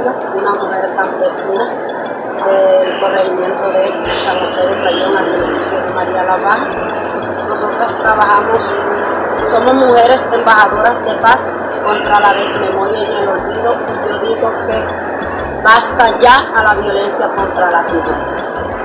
Rosario, una mujer campesina del corregimiento de San José de Payón, al municipio de María la Baja. Nosotras trabajamos, somos mujeres embajadoras de paz contra la desmemoria y el olvido, y yo digo que basta ya a la violencia contra las mujeres.